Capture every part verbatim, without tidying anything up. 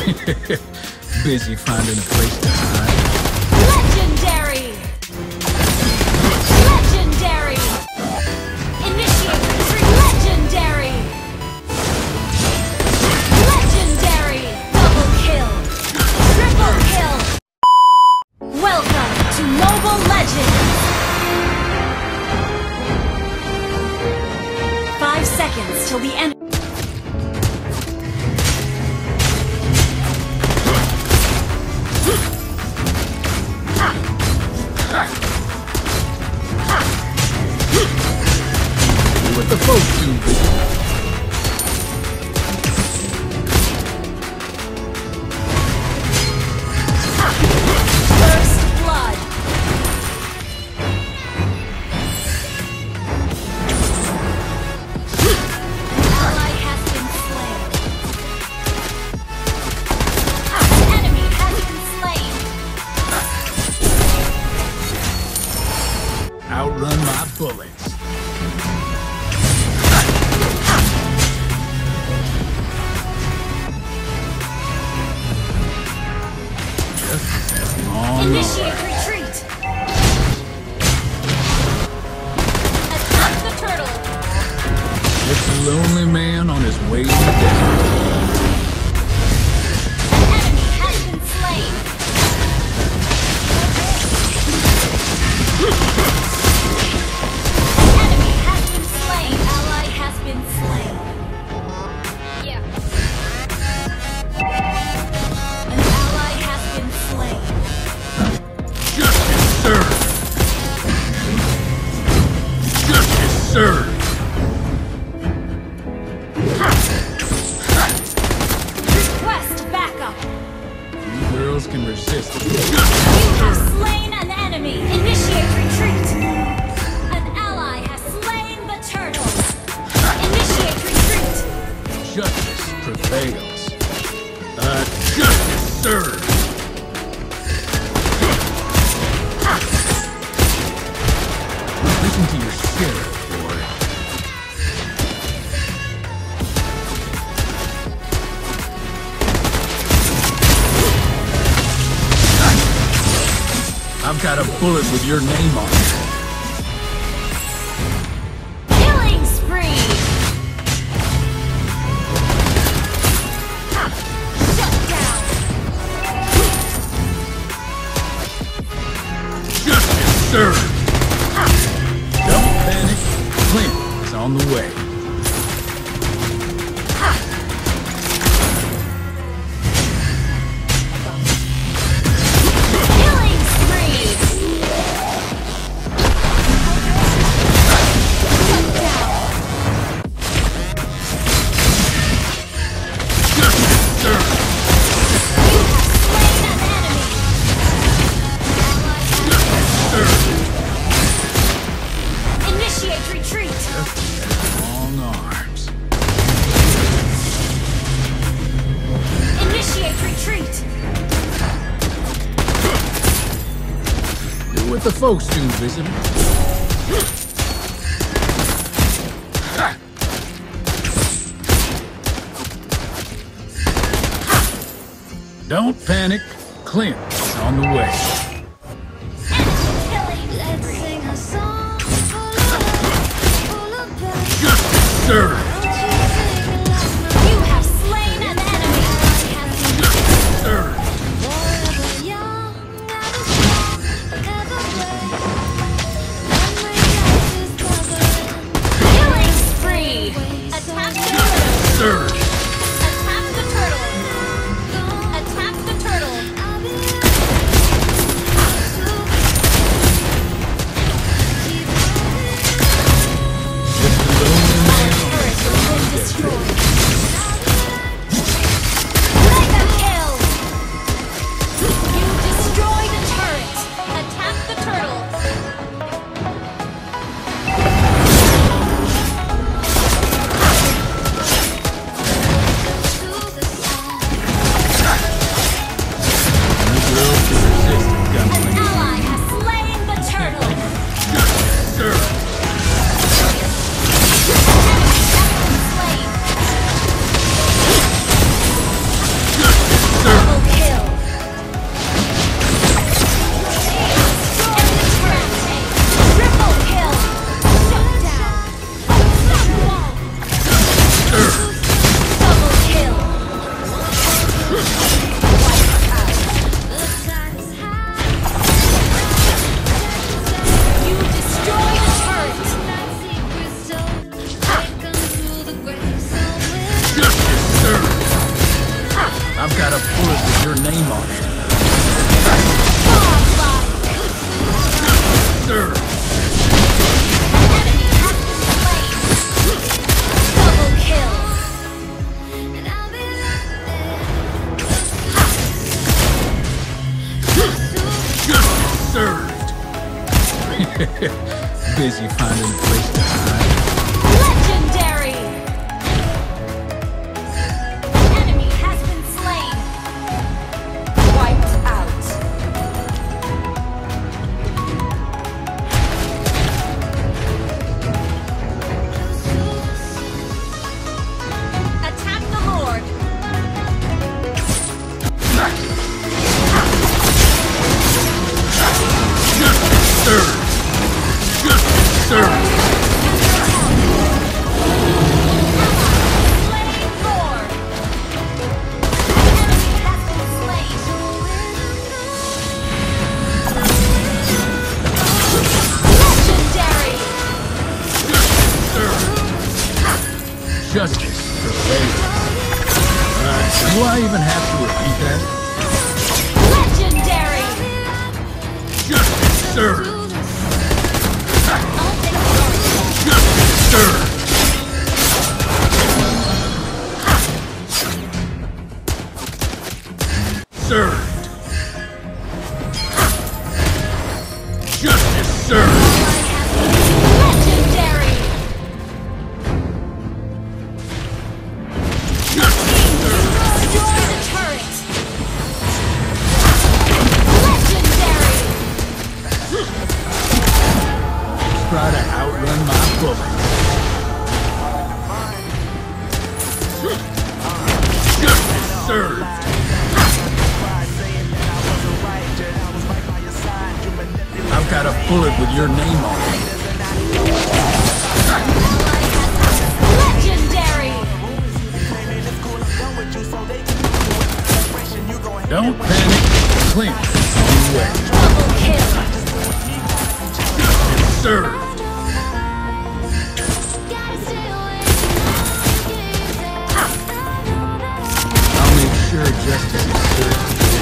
Busy finding a place to hide. Legendary! Legendary! Initiate retreat! Legendary! Legendary! Double kill! Triple kill! Welcome to Mobile Legends! Five seconds till the end. What the folks do? First blood. An ally has been slain. An enemy has been slain. Outrun my bullets. Initiate retreat! Attack the turtle! It's a lonely man on his way to death. An enemy has been slain! An enemy has been slain! Ally has been slain. Yeah. An ally has been slain. Justice served! Justice served! Request backup! You girls can resist. You have slain an enemy! Initiate retreat! An ally has slain the turtle! Initiate retreat! Justice prevails. Uh, justice served! Listen to your sheriff, boy. I've got a bullet with your name on it. Killing spree! Shut down! Justice served! Don't panic. Clint is on the way. Killing spree! Shut down! Justice served! You have slain an enemy! Justice served! Initiate retreat! Justice has long arms. Initiate retreat! Do what the folks do, visitor. Don't panic. Clint is on the way. Killing spree! Justice served! You have slain an enemy! Justice served! Killing spree! Attack the turtle! Served! Attack the turtle! Attack the turtle! Just a lonely man on his name on it. Sir. Enemy has been slain. Double kill. Justice served. Busy finding a place to hide. Legendary. An enemy has been slain. Wiped out. Attack the Lord. Justice served. Justice served. Slain Lord. Enemy has been slain. Legendary. Justice prevails. Uh, do I even have to repeat that? Legendary. Justice served. I'll take yours. Justice served. Served. Justice served. Legendary. Justice served. Destroy the turret. Legendary. Try to outrun my bullets. Justice served. I've got a bullet with your name on it. Legendary. Don't panic. Clint, on the way. Double kill. Justice served. I'll make sure justice is served.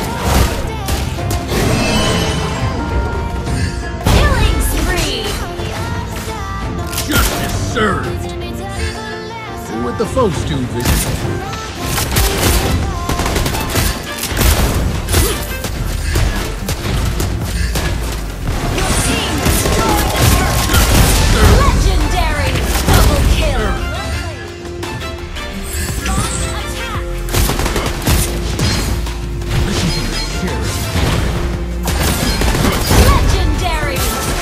Killing spree. Justice served. With the folks to visit. Your team destroyed the turret. Legendary. Double kill. Launch attack. Listen to the sheriff. Legendary.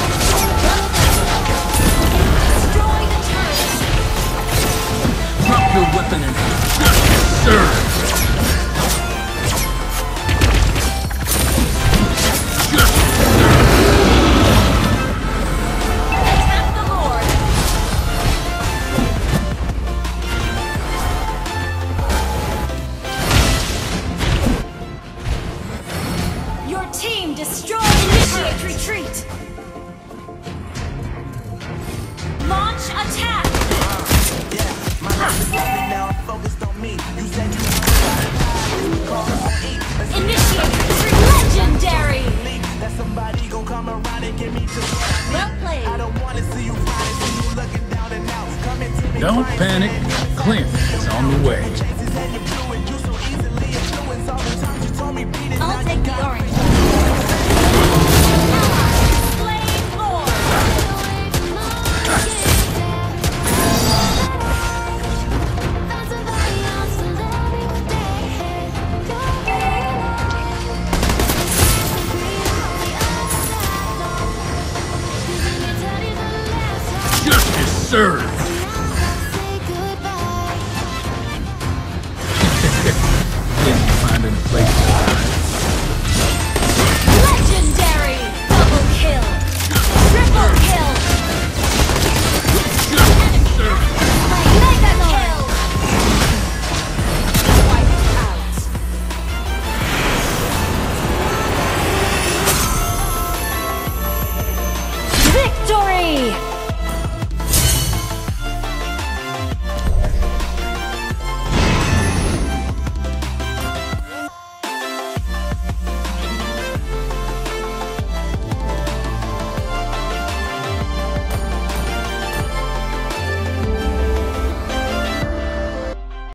Destroy the turret. Drop your weapon and justice served. Justice served. Attack the Lord. Your team destroyed. Initiate retreat. Launch attack. Initiate retreat. Legendary. Well played. Don't panic. Clint is on the way. I'll take the orange. Slain Lord. Justice served. Busy finding a place to hide. Legendary. Double kill. Triple kill. Justice served. Mega kill. Wiped out. Victory.